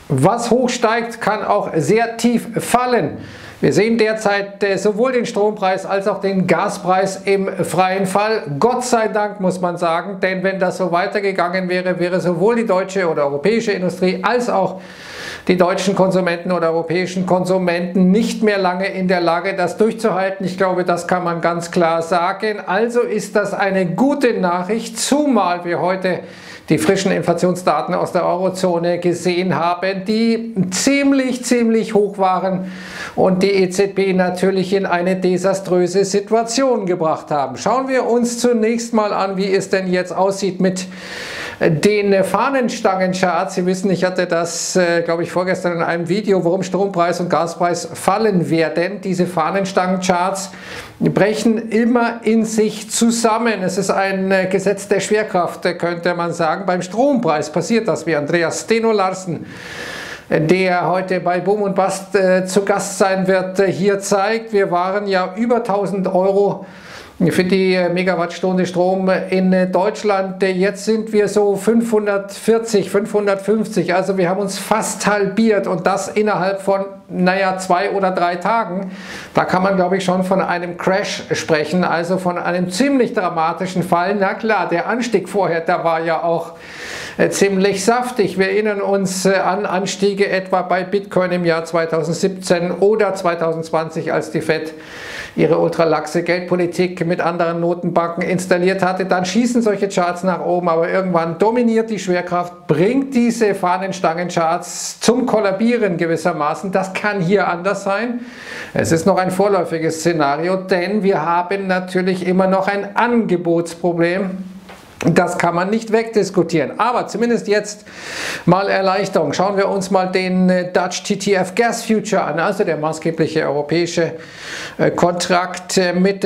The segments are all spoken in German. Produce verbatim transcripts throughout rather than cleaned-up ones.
Was hoch steigt, kann auch sehr tief fallen. Wir sehen derzeit sowohl den Strompreis als auch den Gaspreis im freien Fall. Gott sei Dank, muss man sagen, denn wenn das so weitergegangen wäre, wäre sowohl die deutsche oder europäische Industrie als auch die deutschen Konsumenten oder europäischen Konsumenten nicht mehr lange in der Lage, das durchzuhalten. Ich glaube, das kann man ganz klar sagen. Also ist das eine gute Nachricht, zumal wir heute die frischen Inflationsdaten aus der Eurozone gesehen haben, die ziemlich, ziemlich hoch waren und die E Z B natürlich in eine desaströse Situation gebracht haben. Schauen wir uns zunächst mal an, wie es denn jetzt aussieht mit den Fahnenstangencharts. Sie wissen, ich hatte das, äh, glaube ich, vorgestern in einem Video, warum Strompreis und Gaspreis fallen werden. Diese Fahnenstangencharts brechen immer in sich zusammen. Es ist ein äh, Gesetz der Schwerkraft, äh, könnte man sagen. Beim Strompreis passiert das, wie Andreas Steno Larsen, der heute bei Boom und Bast äh, zu Gast sein wird, äh, hier zeigt. Wir waren ja über tausend Euro für die Megawattstunde Strom in Deutschland. Jetzt sind wir so fünfhundertvierzig, fünfhundertfünfzig, also wir haben uns fast halbiert und das innerhalb von, naja, zwei oder drei Tagen. Da kann man, glaube ich, schon von einem Crash sprechen, also von einem ziemlich dramatischen Fall. Na klar, der Anstieg vorher, der war ja auch ziemlich saftig. Wir erinnern uns an Anstiege etwa bei Bitcoin im Jahr zweitausendsiebzehn oder zweitausendzwanzig, als die Fed ihre ultralaxe Geldpolitik mit anderen Notenbanken installiert hatte. Dann schießen solche Charts nach oben, aber irgendwann dominiert die Schwerkraft, bringt diese Fahnenstangencharts zum Kollabieren gewissermaßen. Das kann hier anders sein. Es ist noch ein vorläufiges Szenario, denn wir haben natürlich immer noch ein Angebotsproblem. Das kann man nicht wegdiskutieren, aber zumindest jetzt mal Erleichterung. Schauen wir uns mal den Dutch T T F Gas Future an, also der maßgebliche europäische Kontrakt mit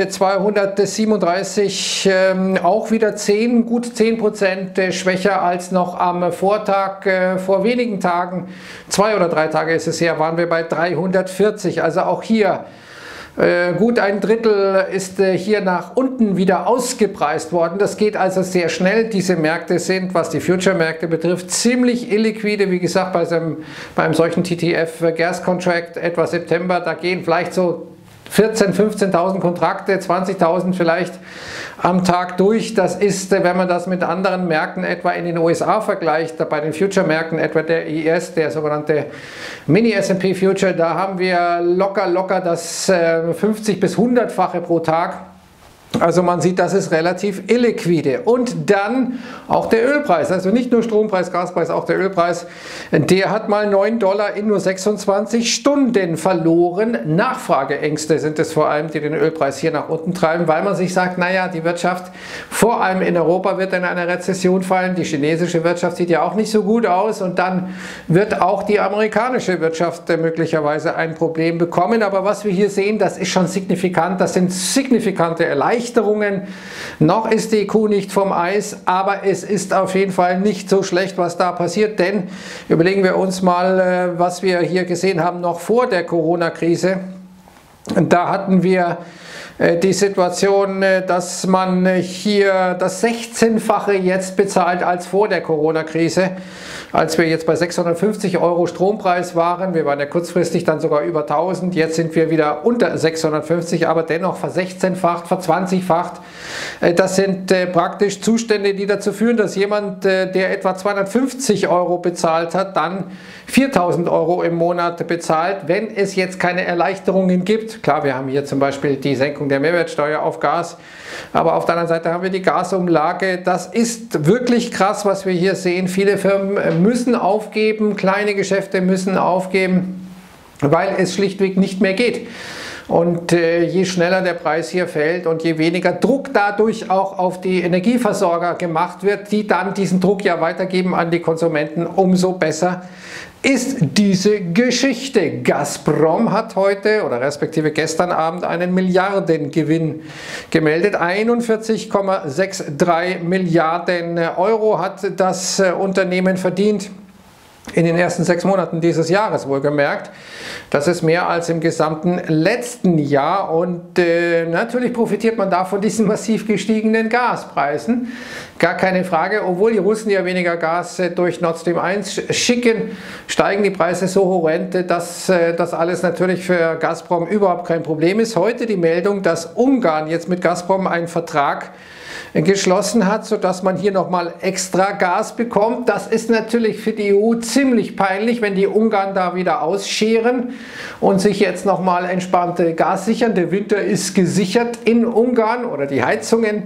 zweihundertsiebenunddreißig, auch wieder zehn, gut zehn Prozent schwächer als noch am Vortag. Vor wenigen Tagen, zwei oder drei Tage ist es her, waren wir bei dreihundertvierzig, also auch hier Äh, gut ein Drittel ist äh, hier nach unten wieder ausgepreist worden. Das geht also sehr schnell. Diese Märkte sind, was die Future-Märkte betrifft, ziemlich illiquide. Wie gesagt, bei, seinem, bei einem solchen T T F Gas Contract etwa September, da gehen vielleicht so vierzehntausend, fünfzehntausend Kontrakte, zwanzigtausend vielleicht am Tag durch. Das ist, wenn man das mit anderen Märkten etwa in den U S A vergleicht, bei den Future-Märkten, etwa der I S, der sogenannte Mini-S und P Future, da haben wir locker, locker das fünfzig bis hundertfache pro Tag. Also man sieht, das ist relativ illiquide. Und dann auch der Ölpreis, also nicht nur Strompreis, Gaspreis, auch der Ölpreis, der hat mal neun Dollar in nur sechsundzwanzig Stunden verloren. Nachfrageängste sind es vor allem, die den Ölpreis hier nach unten treiben, weil man sich sagt, naja, die Wirtschaft, vor allem in Europa, wird in eine Rezession fallen. Die chinesische Wirtschaft sieht ja auch nicht so gut aus und dann wird auch die amerikanische Wirtschaft möglicherweise ein Problem bekommen. Aber was wir hier sehen, das ist schon signifikant, das sind signifikante Erleichterungen. Noch ist die Kuh nicht vom Eis, aber es ist auf jeden Fall nicht so schlecht, was da passiert, denn überlegen wir uns mal, was wir hier gesehen haben noch vor der Corona-Krise. Da hatten wir die Situation, dass man hier das sechzehnfache jetzt bezahlt als vor der Corona-Krise. Als wir jetzt bei sechshundertfünfzig Euro Strompreis waren, wir waren ja kurzfristig dann sogar über tausend, jetzt sind wir wieder unter sechshundertfünfzig, aber dennoch versechzehnfacht, verzwanzigfacht. Das sind praktisch Zustände, die dazu führen, dass jemand, der etwa zweihundertfünfzig Euro bezahlt hat, dann viertausend Euro im Monat bezahlt, wenn es jetzt keine Erleichterungen gibt. Klar, wir haben hier zum Beispiel die Senkung der Mehrwertsteuer auf Gas, aber auf der anderen Seite haben wir die Gasumlage. Das ist wirklich krass, was wir hier sehen. Viele Firmen müssen aufgeben, kleine Geschäfte müssen aufgeben, weil es schlichtweg nicht mehr geht. Und äh, je schneller der Preis hier fällt und je weniger Druck dadurch auch auf die Energieversorger gemacht wird, die dann diesen Druck ja weitergeben an die Konsumenten, umso besser ist diese Geschichte. Gazprom hat heute oder respektive gestern Abend einen Milliardengewinn gemeldet. einundvierzig Komma drei sechs Milliarden Euro hat das Unternehmen verdient. In den ersten sechs Monaten dieses Jahres wohlgemerkt. Das ist mehr als im gesamten letzten Jahr und äh, natürlich profitiert man da von diesen massiv gestiegenen Gaspreisen. Gar keine Frage, obwohl die Russen ja weniger Gas äh, durch Nord Stream eins schicken, steigen die Preise so horrend, dass äh, das alles natürlich für Gazprom überhaupt kein Problem ist. Heute die Meldung, dass Ungarn jetzt mit Gazprom einen Vertrag geschlossen hat, sodass man hier nochmal extra Gas bekommt. Das ist natürlich für die E U ziemlich peinlich, wenn die Ungarn da wieder ausscheren und sich jetzt nochmal entspannte Gas sichern. Der Winter ist gesichert in Ungarn oder die Heizungen.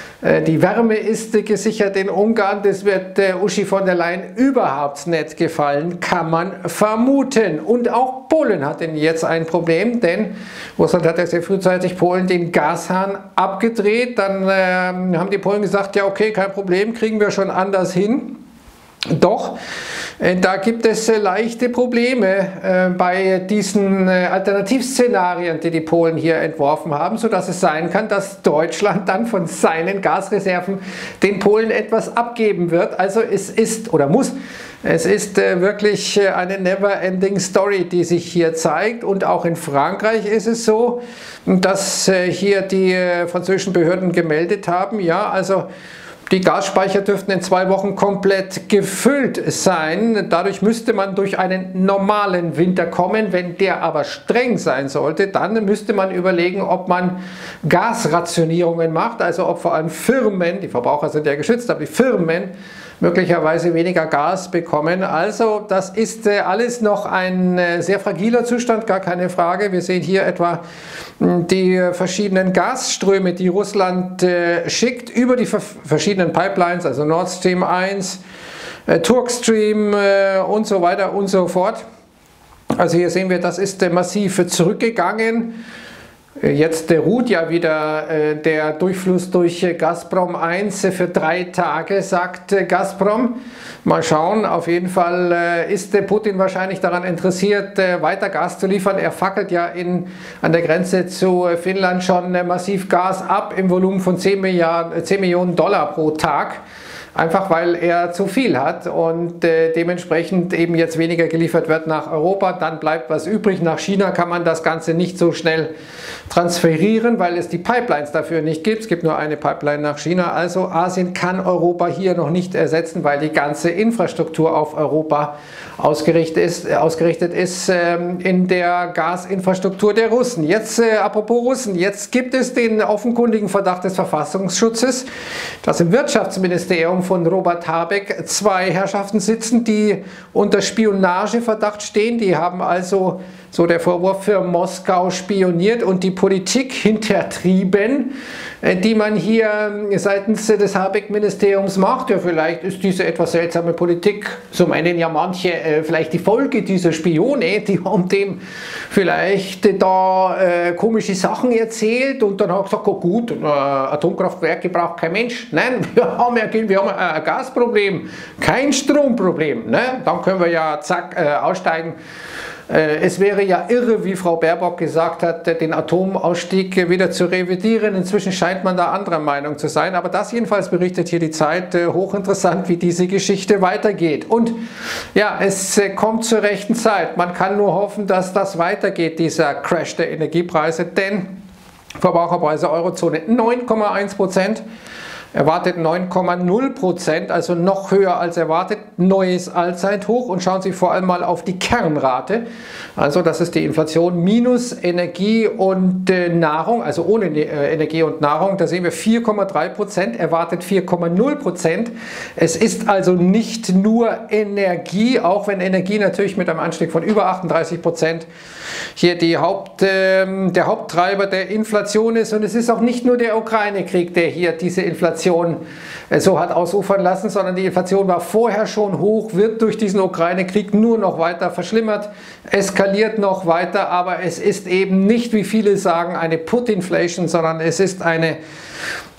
Die Wärme ist gesichert in Ungarn, das wird Uschi von der Leyen überhaupt nicht gefallen, kann man vermuten. Und auch Polen hat denn jetzt ein Problem, denn Russland hat ja sehr frühzeitig Polen den Gashahn abgedreht. Dann äh, haben die Polen gesagt, ja okay, kein Problem, kriegen wir schon anders hin. Doch, äh, da gibt es äh, leichte Probleme äh, bei diesen äh, Alternativszenarien, die die Polen hier entworfen haben, sodass es sein kann, dass Deutschland dann von seinen Gasreserven den Polen etwas abgeben wird. Also es ist oder muss, es ist äh, wirklich äh, eine never-ending Story, die sich hier zeigt. Und auch in Frankreich ist es so, dass äh, hier die äh, französischen Behörden gemeldet haben, ja, also die Gasspeicher dürften in zwei Wochen komplett gefüllt sein. Dadurch müsste man durch einen normalen Winter kommen. Wenn der aber streng sein sollte, dann müsste man überlegen, ob man Gasrationierungen macht. Also ob vor allem Firmen, die Verbraucher sind ja geschützt, aber die Firmen möglicherweise weniger Gas bekommen. Also das ist äh, alles noch ein äh, sehr fragiler Zustand, gar keine Frage. Wir sehen hier etwa mh, die äh, verschiedenen Gasströme, die Russland äh, schickt über die verschiedenen Pipelines, also Nord Stream eins, äh, Turkstream äh, und so weiter und so fort. Also hier sehen wir, das ist äh, massiv zurückgegangen. Jetzt ruht ja wieder äh, der Durchfluss durch äh, Gazprom eins für drei Tage, sagt äh, Gazprom. Mal schauen, auf jeden Fall äh, ist äh, Putin wahrscheinlich daran interessiert, äh, weiter Gas zu liefern. Er fackelt ja in, an der Grenze zu äh, Finnland schon äh, massiv Gas ab im Volumen von zehn Millionen Dollar pro Tag. Einfach weil er zu viel hat und äh, dementsprechend eben jetzt weniger geliefert wird nach Europa, dann bleibt was übrig. Nach China kann man das Ganze nicht so schnell transferieren, weil es die Pipelines dafür nicht gibt. Es gibt nur eine Pipeline nach China, also Asien kann Europa hier noch nicht ersetzen, weil die ganze Infrastruktur auf Europa ausgerichtet ist, äh, ausgerichtet ist äh, in der Gasinfrastruktur der Russen. Jetzt, äh, apropos Russen, jetzt gibt es den offenkundigen Verdacht des Verfassungsschutzes, dass im Wirtschaftsministerium von Robert Habeck zwei Herrschaften sitzen, die unter Spionageverdacht stehen. Die haben also, so der Vorwurf, für Moskau spioniert und die Politik hintertrieben, die man hier seitens des Habeck-Ministeriums macht. Ja, vielleicht ist diese etwas seltsame Politik, so meinen ja manche, vielleicht die Folge dieser Spione, die haben dem vielleicht da äh, komische Sachen erzählt und dann hat er gesagt, oh gut, äh, Atomkraftwerke braucht kein Mensch. Nein, wir haben ja wir haben ein Gasproblem, kein Stromproblem. Ne? Dann können wir ja zack äh, aussteigen. Es wäre ja irre, wie Frau Baerbock gesagt hat, den Atomausstieg wieder zu revidieren. Inzwischen scheint man da anderer Meinung zu sein. Aber das jedenfalls berichtet hier die Zeit. Hochinteressant, wie diese Geschichte weitergeht. Und ja, es kommt zur rechten Zeit. Man kann nur hoffen, dass das weitergeht, dieser Crash der Energiepreise. Denn Verbraucherpreise Eurozone neun Komma eins Prozent. Erwartet neun Komma null Prozent, also noch höher als erwartet, neues Allzeithoch. Und schauen Sie vor allem mal auf die Kernrate, also das ist die Inflation minus Energie und äh, Nahrung, also ohne äh, Energie und Nahrung, da sehen wir vier Komma drei Prozent, erwartet vier Komma null Prozent. Es ist also nicht nur Energie, auch wenn Energie natürlich mit einem Anstieg von über achtunddreißig Prozent hier die Haupt, äh, der Haupttreiber der Inflation ist. Und es ist auch nicht nur der Ukraine-Krieg, der hier diese Inflation so hat ausufern lassen, sondern die Inflation war vorher schon hoch, wird durch diesen Ukraine-Krieg nur noch weiter verschlimmert, eskaliert noch weiter, aber es ist eben nicht, wie viele sagen, eine Putinflation, sondern es ist eine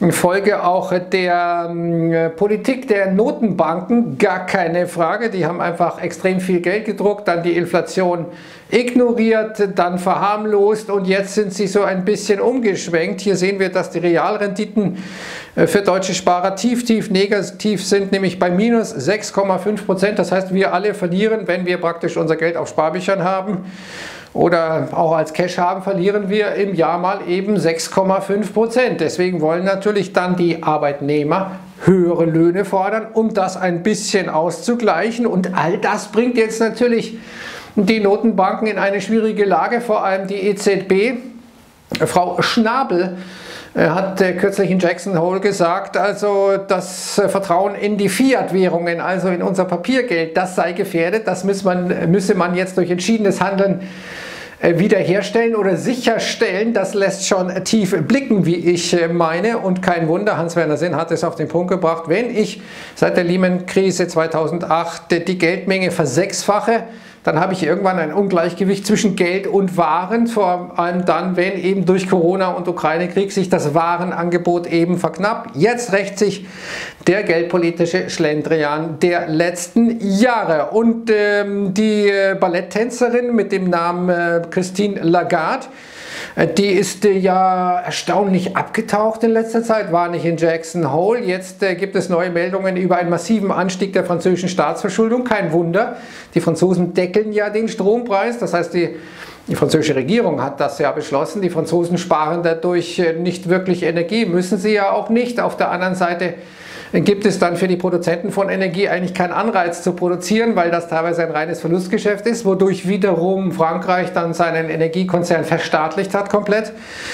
Folge auch der äh, Politik der Notenbanken, gar keine Frage. Die haben einfach extrem viel Geld gedruckt, dann die Inflation ignoriert, dann verharmlost und jetzt sind sie so ein bisschen umgeschwenkt. Hier sehen wir, dass die Realrenditen äh, für deutsche Sparer tief, tief negativ sind, nämlich bei minus sechs Komma fünf Prozent. Das heißt, wir alle verlieren, wenn wir praktisch unser Geld auf Sparbüchern haben oder auch als Cash haben, verlieren wir im Jahr mal eben sechs Komma fünf Prozent. Deswegen wollen natürlich dann die Arbeitnehmer höhere Löhne fordern, um das ein bisschen auszugleichen. Und all das bringt jetzt natürlich die Notenbanken in eine schwierige Lage, vor allem die E Z B. Frau Schnabel hat kürzlich in Jackson Hole gesagt, also das Vertrauen in die Fiat-Währungen, also in unser Papiergeld, das sei gefährdet. Das müsse man, müsse man jetzt durch entschiedenes Handeln wiederherstellen oder sicherstellen. Das lässt schon tief blicken, wie ich meine. Und kein Wunder, Hans-Werner Sinn hat es auf den Punkt gebracht, wenn ich seit der Lehman-Krise zweitausendacht die Geldmenge versechsfache, dann habe ich irgendwann ein Ungleichgewicht zwischen Geld und Waren, vor allem dann, wenn eben durch Corona und Ukraine-Krieg sich das Warenangebot eben verknappt. Jetzt rächt sich der geldpolitische Schlendrian der letzten Jahre. Und ähm, die Balletttänzerin mit dem Namen äh, Christine Lagarde, die ist äh, ja erstaunlich abgetaucht in letzter Zeit, war nicht in Jackson Hole. Jetzt äh, gibt es neue Meldungen über einen massiven Anstieg der französischen Staatsverschuldung. Kein Wunder, die Franzosen deckeln ja den Strompreis, das heißt, die, die französische Regierung hat das ja beschlossen. Die Franzosen sparen dadurch äh, nicht wirklich Energie, müssen sie ja auch nicht. Auf der anderen Seite gibt es dann für die Produzenten von Energie eigentlich keinen Anreiz zu produzieren, weil das teilweise ein reines Verlustgeschäft ist, wodurch wiederum Frankreich dann seinen Energiekonzern verstaatlicht hat komplett.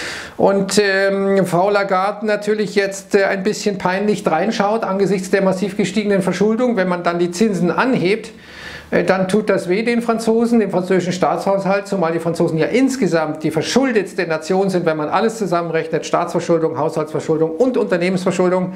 Und ähm, Frau Lagarde natürlich jetzt äh, ein bisschen peinlich reinschaut angesichts der massiv gestiegenen Verschuldung. Wenn man dann die Zinsen anhebt, äh, dann tut das weh den Franzosen, dem französischen Staatshaushalt, zumal die Franzosen ja insgesamt die verschuldetste Nation sind, wenn man alles zusammenrechnet, Staatsverschuldung, Haushaltsverschuldung und Unternehmensverschuldung.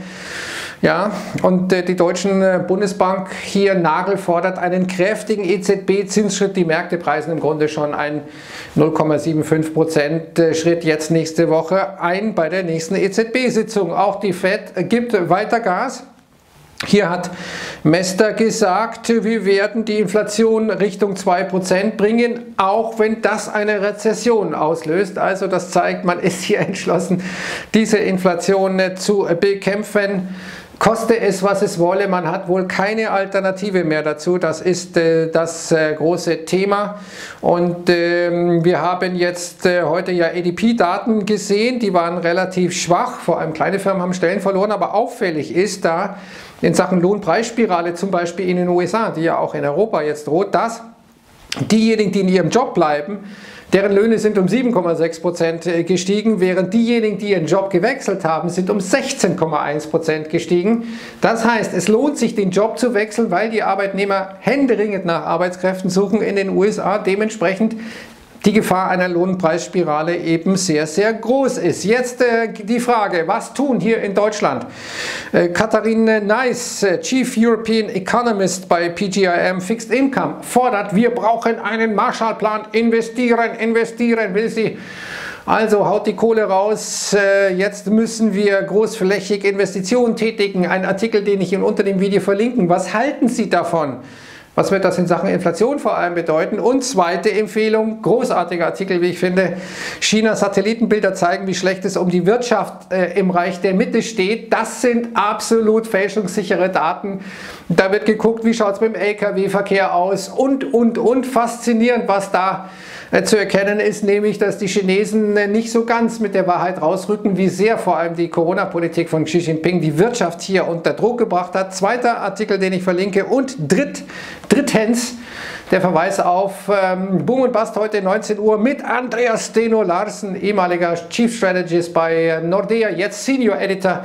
Ja, und äh, die deutschen äh, Bundesbank hier Nagel fordert einen kräftigen E Z B-Zinsschritt. Die Märkte preisen im Grunde schon einen null Komma fünfundsiebzig Prozent Schritt jetzt nächste Woche ein bei der nächsten E Z B-Sitzung. Auch die Fed gibt weiter Gas. Hier hat Mester gesagt, wir werden die Inflation Richtung zwei Prozent bringen, auch wenn das eine Rezession auslöst. Also das zeigt, man ist hier entschlossen, diese Inflation zu bekämpfen. Koste es, was es wolle, man hat wohl keine Alternative mehr dazu. Das ist äh, das äh, große Thema. Und äh, wir haben jetzt äh, heute ja A D P-Daten gesehen, die waren relativ schwach. Vor allem kleine Firmen haben Stellen verloren, aber auffällig ist da in Sachen Lohnpreisspirale, zum Beispiel in den U S A, die ja auch in Europa jetzt droht, dass diejenigen, die in ihrem Job bleiben, deren Löhne sind um sieben Komma sechs Prozent gestiegen, während diejenigen, die ihren Job gewechselt haben, sind um sechzehn Komma eins Prozent gestiegen. Das heißt, es lohnt sich, den Job zu wechseln, weil die Arbeitnehmer händeringend nach Arbeitskräften suchen in den U S A. Dementsprechend die Gefahr einer Lohnpreisspirale eben sehr, sehr groß ist. Jetzt äh, die Frage, was tun hier in Deutschland? Äh, Katharine Neiss, äh, Chief European Economist bei P G I M Fixed Income, fordert, wir brauchen einen Marshallplan, investieren, investieren, will sie. Also haut die Kohle raus, äh, jetzt müssen wir großflächig Investitionen tätigen. Ein Artikel, den ich Ihnen unter dem Video verlinken. Was halten Sie davon? Was wird das in Sachen Inflation vor allem bedeuten? Und zweite Empfehlung, großartiger Artikel, wie ich finde, Chinas Satellitenbilder zeigen, wie schlecht es um die Wirtschaft äh, im Reich der Mitte steht. Das sind absolut fälschungssichere Daten. Da wird geguckt, wie schaut es mit dem L K W-Verkehr aus und, und, und. Faszinierend, was da äh, zu erkennen ist, nämlich, dass die Chinesen äh, nicht so ganz mit der Wahrheit rausrücken, wie sehr vor allem die Corona-Politik von Xi Jinping die Wirtschaft hier unter Druck gebracht hat. Zweiter Artikel, den ich verlinke. Und dritt, drittens, der Verweis auf ähm, Boom und Bust heute neunzehn Uhr mit Andreas Steno Larsen, ehemaliger Chief Strategist bei Nordea, jetzt Senior Editor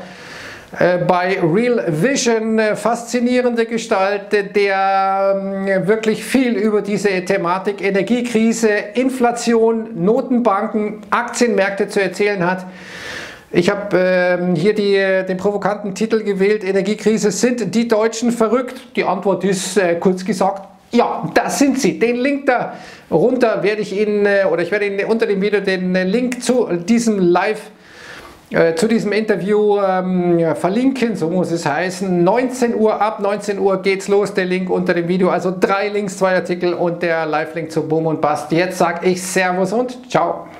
äh, bei Real Vision. Äh, faszinierende Gestalt, äh, der äh, wirklich viel über diese Thematik Energiekrise, Inflation, Notenbanken, Aktienmärkte zu erzählen hat. Ich habe äh, hier die, den provokanten Titel gewählt, Energiekrise, sind die Deutschen verrückt? Die Antwort ist äh, kurz gesagt, ja, das sind sie. Den Link da runter werde ich Ihnen, äh, oder ich werde Ihnen unter dem Video den äh, Link zu diesem Live äh, zu diesem Interview ähm, verlinken, so muss es heißen. neunzehn Uhr, ab neunzehn Uhr geht's los, der Link unter dem Video, also drei Links, zwei Artikel und der Live-Link zu Boom und Bust. Jetzt sage ich Servus und Ciao.